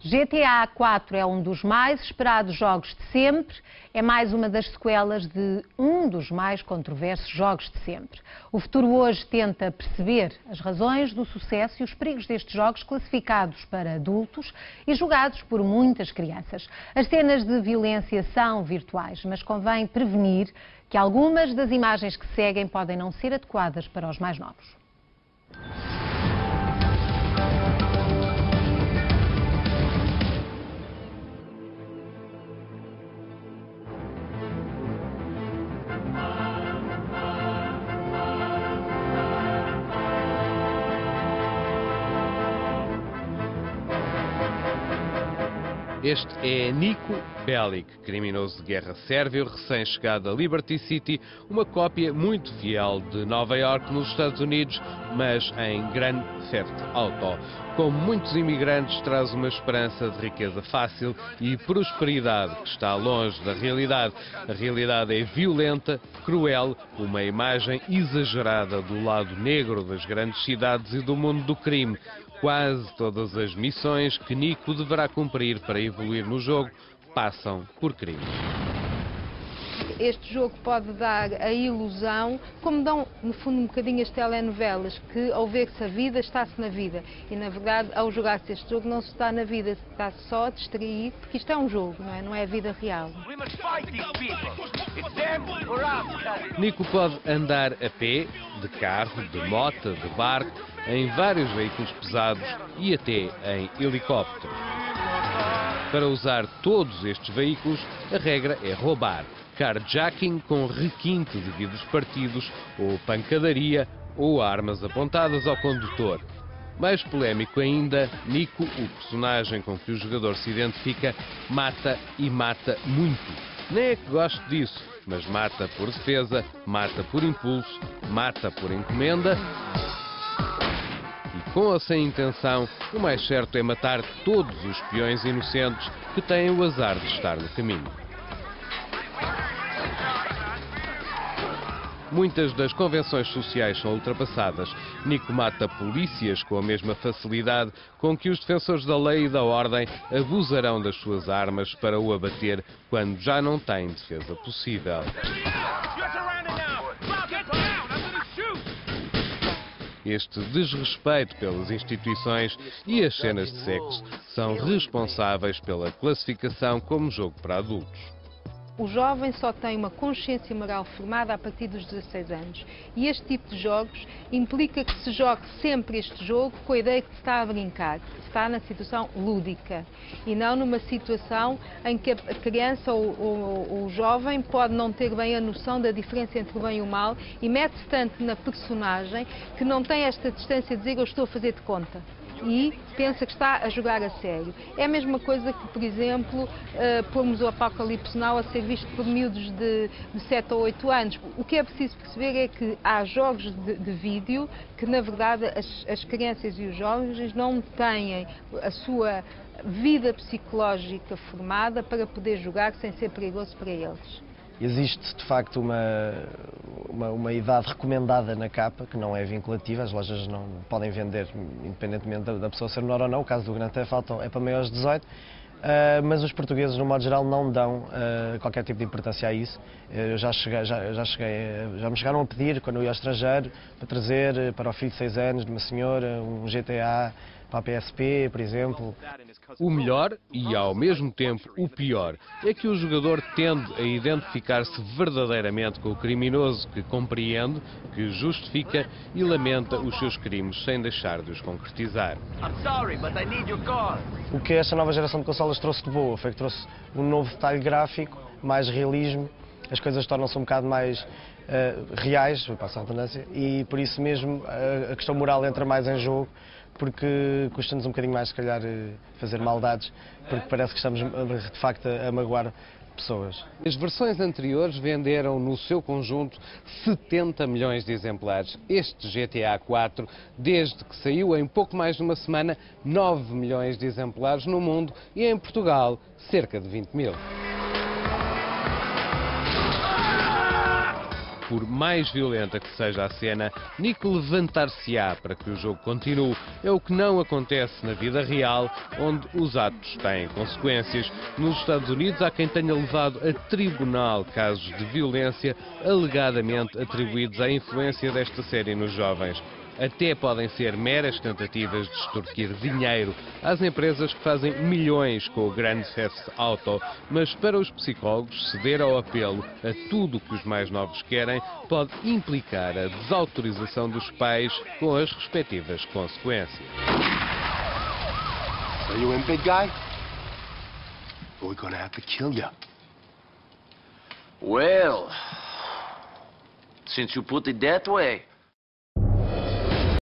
GTA 4 é um dos mais esperados jogos de sempre, é mais uma das sequelas de um dos mais controversos jogos de sempre. O Futuro Hoje tenta perceber as razões do sucesso e os perigos destes jogos classificados para adultos e jogados por muitas crianças. As cenas de violência são virtuais, mas convém prevenir que algumas das imagens que seguem podem não ser adequadas para os mais novos. Este é Niko Bellic, criminoso de guerra sérvio, recém-chegado a Liberty City, uma cópia muito fiel de Nova Iorque, nos Estados Unidos, mas em Grand Theft Auto. Como muitos imigrantes, traz uma esperança de riqueza fácil e prosperidade que está longe da realidade. A realidade é violenta, cruel, uma imagem exagerada do lado negro das grandes cidades e do mundo do crime. Quase todas as missões que Niko deverá cumprir para evoluir no jogo passam por crimes. Este jogo pode dar a ilusão, como dão no fundo um bocadinho as telenovelas, que ao ver-se a vida, está-se na vida. E na verdade, ao jogar-se este jogo, não se está na vida, se está só a distrair, porque isto é um jogo, não é a vida real. Niko pode andar a pé, de carro, de moto, de barco, em vários veículos pesados e até em helicóptero. Para usar todos estes veículos, a regra é roubar. Carjacking com requinte de vidros partidos, ou pancadaria, ou armas apontadas ao condutor. Mais polémico ainda, Niko, o personagem com que o jogador se identifica, mata e mata muito. Nem é que goste disso, mas mata por defesa, mata por impulso, mata por encomenda. E com ou sem intenção, o mais certo é matar todos os peões inocentes que têm o azar de estar no caminho. Muitas das convenções sociais são ultrapassadas. Niko mata polícias com a mesma facilidade com que os defensores da lei e da ordem abusarão das suas armas para o abater quando já não têm defesa possível. Este desrespeito pelas instituições e as cenas de sexo são responsáveis pela classificação como jogo para adultos. O jovem só tem uma consciência moral formada a partir dos 16 anos. E este tipo de jogos implica que se jogue sempre este jogo com a ideia que se está a brincar, que se está na situação lúdica e não numa situação em que a criança ou o jovem pode não ter bem a noção da diferença entre o bem e o mal e mete-se tanto na personagem que não tem esta distância de dizer eu estou a fazer de conta. E pensa que está a jogar a sério. É a mesma coisa que, por exemplo, pormos o Apocalipse Now a ser visto por miúdos de 7 ou 8 anos. O que é preciso perceber é que há jogos de vídeo que, na verdade, as crianças e os jovens não têm a sua vida psicológica formada para poder jogar sem ser perigoso para eles. Existe, de facto, uma idade recomendada na capa, que não é vinculativa, as lojas não podem vender, independentemente da pessoa ser menor ou não. O caso do Grand Theft Auto é para maiores de 18, mas os portugueses, no modo geral, não dão qualquer tipo de importância a isso. Eu já me chegaram a pedir, quando eu ia ao estrangeiro, para trazer para o filho de 6 anos de uma senhora um GTA para a PSP, por exemplo. O melhor, e ao mesmo tempo o pior, é que o jogador tende a identificar-se verdadeiramente com o criminoso, que compreende, que justifica e lamenta os seus crimes sem deixar de os concretizar. O que esta nova geração de consolas trouxe de boa foi que trouxe um novo detalhe gráfico, mais realismo, as coisas tornam-se um bocado mais reais, passa a redundância, e por isso mesmo a questão moral entra mais em jogo, porque custa-nos um bocadinho mais, se calhar, fazer maldades, porque parece que estamos, de facto, a magoar pessoas. As versões anteriores venderam, no seu conjunto, 70 milhões de exemplares. Este GTA 4, desde que saiu em pouco mais de uma semana, 9 milhões de exemplares no mundo e, em Portugal, cerca de 20 mil. por mais violenta que seja a cena, Nico levantar-se-á para que o jogo continue. É o que não acontece na vida real, onde os atos têm consequências. Nos Estados Unidos há quem tenha levado a tribunal casos de violência alegadamente atribuídos à influência desta série nos jovens. Até podem ser meras tentativas de extorquir dinheiro às empresas que fazem milhões com o Grand Theft Auto, mas para os psicólogos, ceder ao apelo a tudo o que os mais novos querem pode implicar a desautorização dos pais com as respectivas consequências. So you in, big guy? We're gonna have to kill you. Well, since you put it that way,